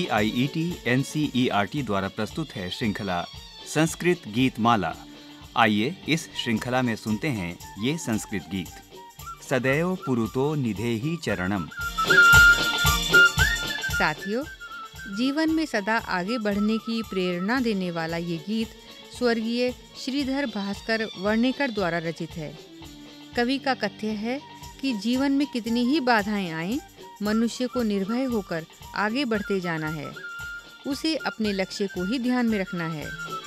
CIET NCERT द्वारा प्रस्तुत है श्रृंखला संस्कृत गीत माला। आइए इस श्रृंखला में सुनते हैं ये संस्कृत गीत। सदैव पुरुतो निधेहि चरणम। साथियों, जीवन में सदा आगे बढ़ने की प्रेरणा देने वाला ये गीत स्वर्गीय श्रीधर भास्कर वर्णेकर द्वारा रचित है। कवि का कथ्य है कि जीवन में कितनी ही बाधाएं आएं, मनुष्य को निर्भय होकर आगे बढ़ते जाना है। उसे अपने लक्ष्य को ही ध्यान में रखना है।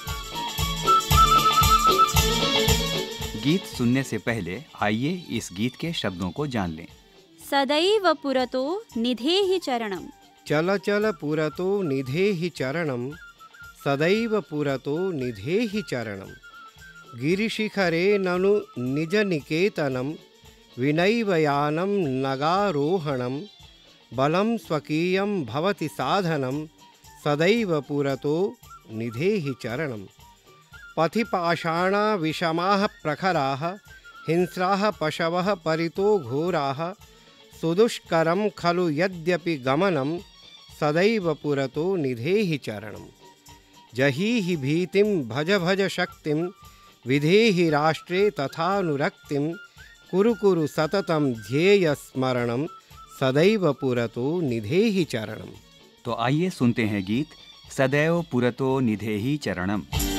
गीत सुनने से पहले आइए इस गीत के शब्दों को जान लें। सदैव पुरतो निधेहि चरणम। चल चल पुरतो निधेहि चरणम, सदैव पुरतो निधेहि चरणम। गिरिशिखरे ननु निज निकेतनम, विनैवयानं नगारोहणं। बलं स्वकीयं भवति साधनं, सदैव पुरतो निधेहि चरणं। पथि पाषाणा विषमाः प्रखराः, हिंस्राः पशवः परितो घोराः। सुदुष्करं खलु यद्यपि गमनं, सदैव पुरतो निधेहि चरणं। जहीहि भीतिं भज भज शक्तिं, विधेहि राष्ट्रे तथानुरक्तिं। कुरु कुरु सततं ध्येय स्मरणं, सदैव पुरतो निधेहि चरणम। तो आइए सुनते हैं गीत सदैव पुरतो निधेहि चरणम।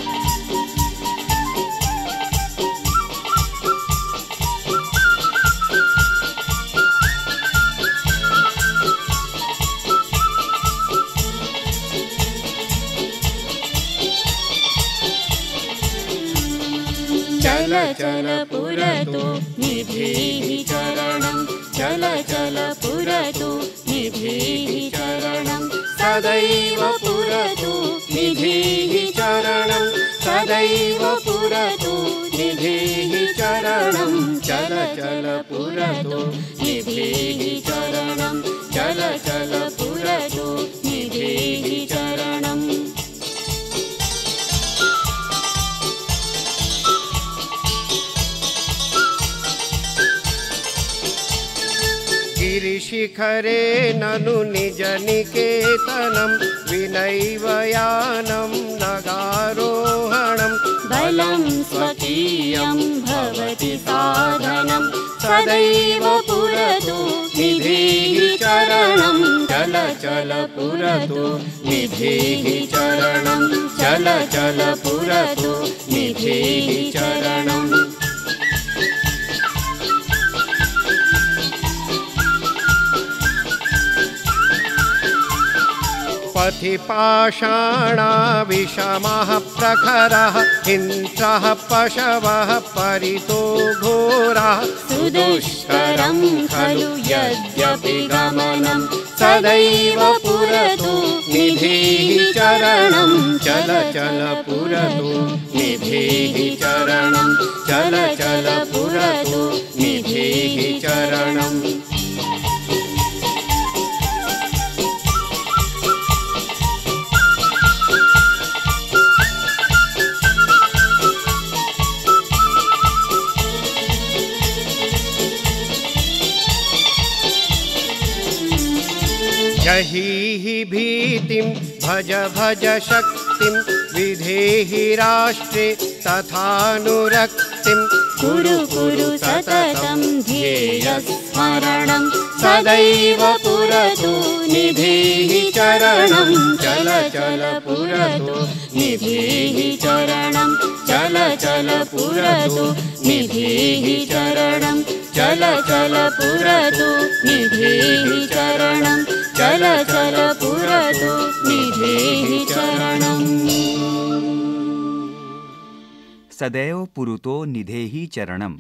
चल चल पुरतो निधेहि चरणं, चल चल पुरतो निधेहि चरणं। सदैव पुरतो निधेहि चरणं, सदैव पुरतो निधेहि चरणं। चल चल पुरतो निधेहि चरणं, चल चल पुरतो निधेहि चरणं। गिरिशिखरे ननु निज निकेतनं, विनैवयानं नगारोहणं। बलं स्वकीयं भवति साधनं, सदैव पुरतो निधेहि चरणं। चल चल पुरतो निधेहि चरणं, चल चल पुरतो निधेहि चरणं। पथि पाषाणा विषमाः प्रखराः, हिंस्राः पशवः परितो घोराः। सुदुष्करं खलु यद्यपि गमनं, सदैव पुरतो निधेहि चरणं। चल चल पुरतो निधेहि चरणं, चल चल पुरतो निधेहि चरणं। जहीहि भीतिं भज भज शक्तिं, विधेहि राष्ट्रे तथानुरक्तिं। कुरु कुरु सततं ध्येय स्मरणं, सदैव पुरतो निधेहि चरणं। चल चल पुरतो निधेहि चरणं, चल चल पुरतो निधेहि चरणं। चल चल पुरतो निधेहि चरणं, चल चल पुरतो निधेहि चरणं। सदैव पुरुतो निधेहि चरणम।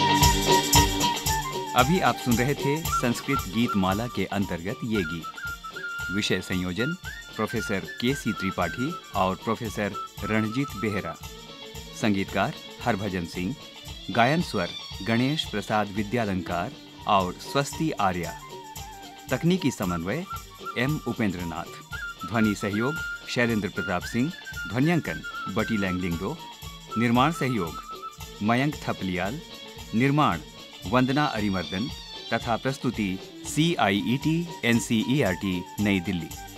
अभी आप सुन रहे थे संस्कृत गीत माला के अंतर्गत ये गीत। विषय संयोजन प्रोफेसर KC त्रिपाठी और प्रोफेसर रणजीत बेहरा। संगीतकार हरभजन सिंह। गायन स्वर गणेश प्रसाद विद्यालंकार और स्वस्ति आर्या। तकनीकी समन्वय M उपेंद्रनाथ। ध्वनि सहयोग शैलेंद्र प्रताप सिंह। ध्वन्यांकन बटी लैंगलिंगडो। निर्माण सहयोग मयंक थपलियाल। निर्माण वंदना अरिमर्दन तथा प्रस्तुति CIET NCERT नई दिल्ली।